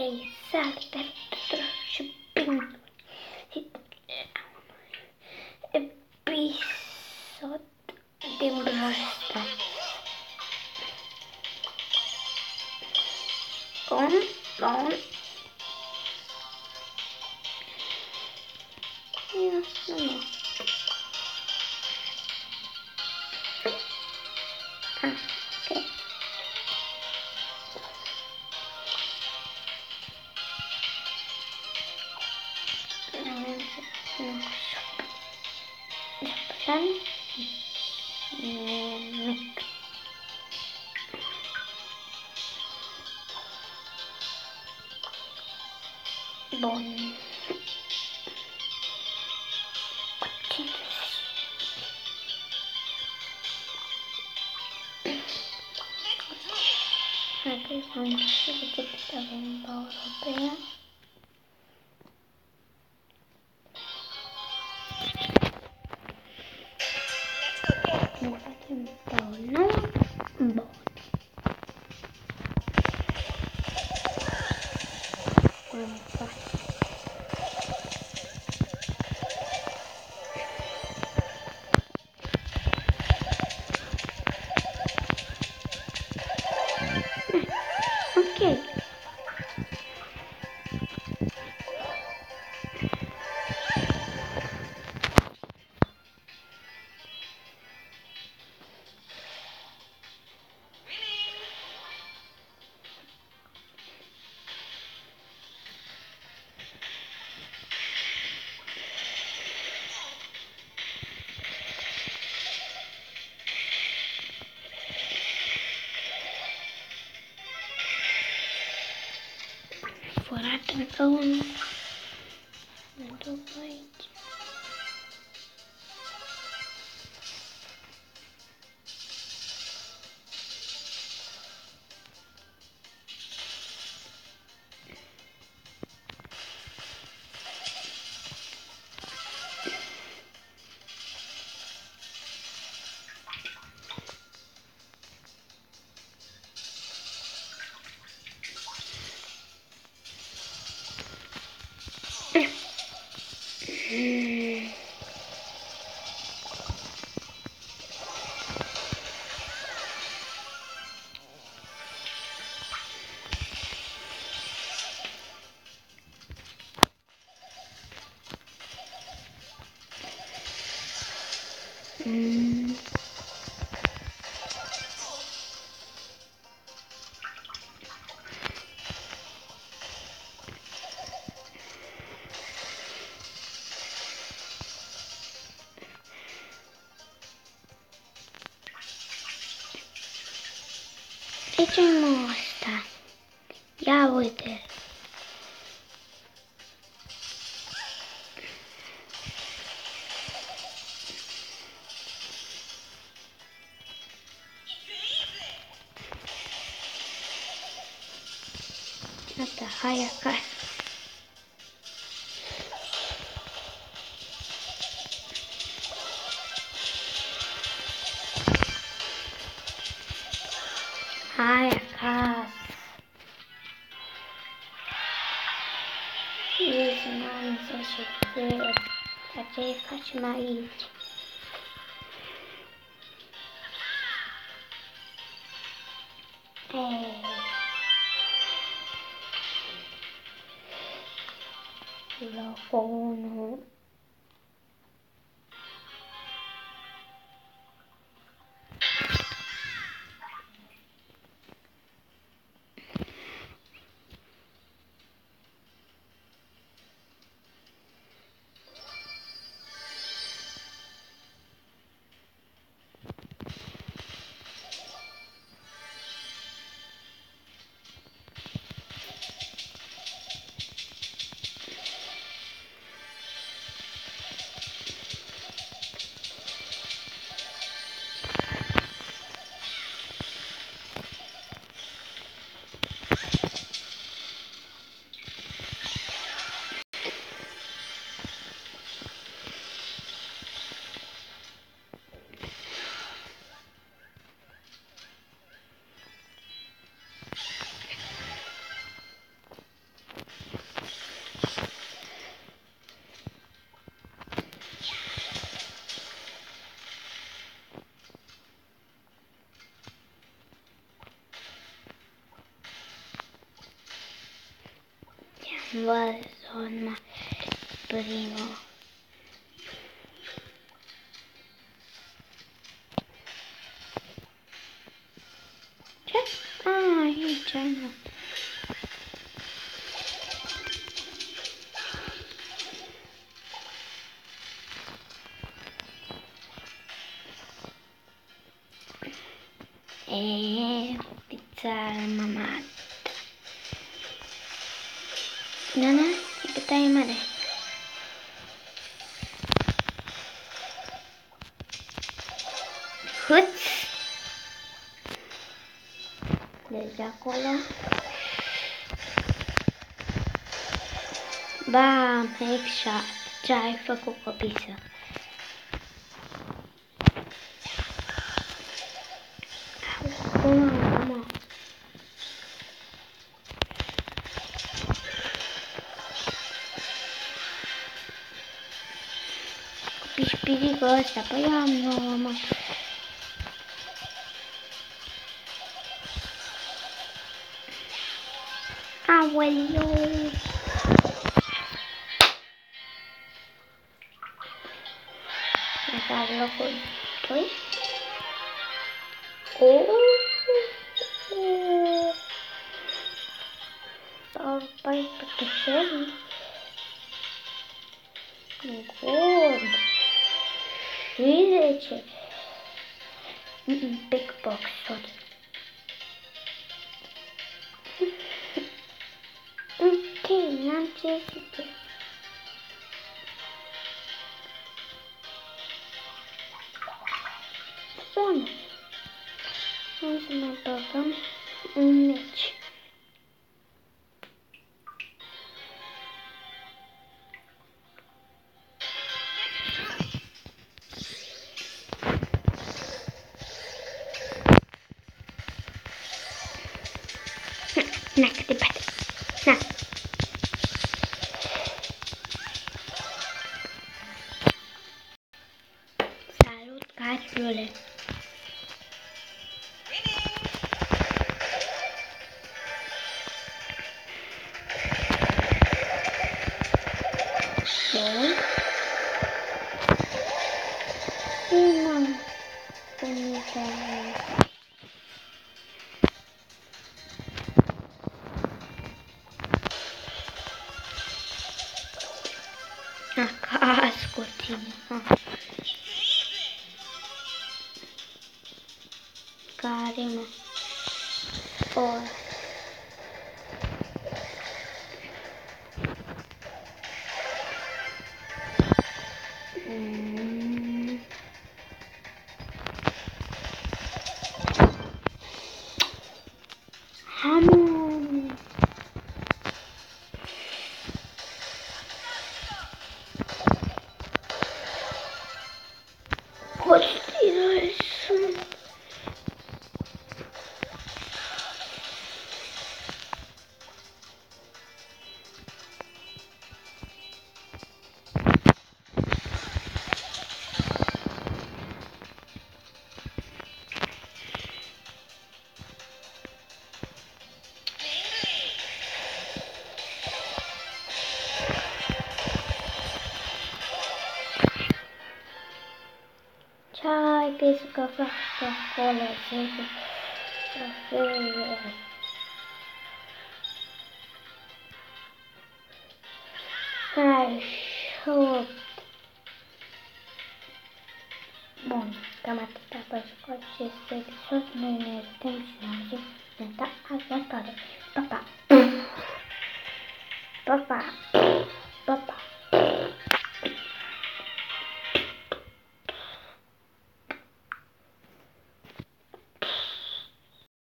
3 salve și bine episod din Brawl Stars. Bun. Nu. Ok. Nimic. Bun. Haideți să nu știu de ce avem Europea. Nu facem Paul. Bun. Ok. Furat încă unul. Mă duc aici. De ce nu asta? Ia uite. Gata, hai acasă. Hai acasă. Ești nanță și fel. Dar ce facem aici? Telefonul. văzut mai primul. Ce? Aici nu. Pizza mama. Nana, cât ai mare? Hâț! Deci de acolo. Bam, headshot. Ce ai făcut, copiță? Acum. Pișpiricul ăsta, păi am nouă, mă. Aoleu! Asta e locul 2. Sau 14 serii. God! 10. Big box, sorry. Ok, n-am ce zice. Sună. Hai să mai băgăm un meci. Na, cât de bate. Na. Salut, Carlule. Bun. Nu. Acasă cu tine. Care mă? O. Hamu. Hostile sunt. Ce-ai crezut că fac acolo? Hai, șut. Bun, cam atâta pentru acest episod. Noi ne vedem și ne auzim data viitoare. Pa, pa! Pa, pa!